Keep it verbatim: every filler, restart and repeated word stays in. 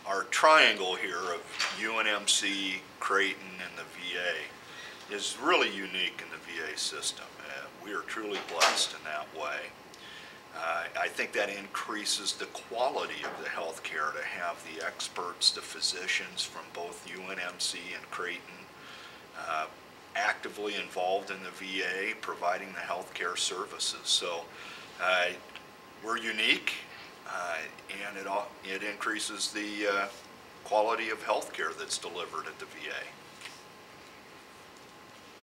our triangle here of U N M C, Creighton, and the V A is really unique in the V A system. Uh, we are truly blessed in that way. Uh, I think that increases the quality of the health care to have the experts, the physicians from both U N M C and Creighton uh, actively involved in the V A providing the health care services. So uh, we're unique, uh, and it, it increases the uh, quality of health care that's delivered at the V A.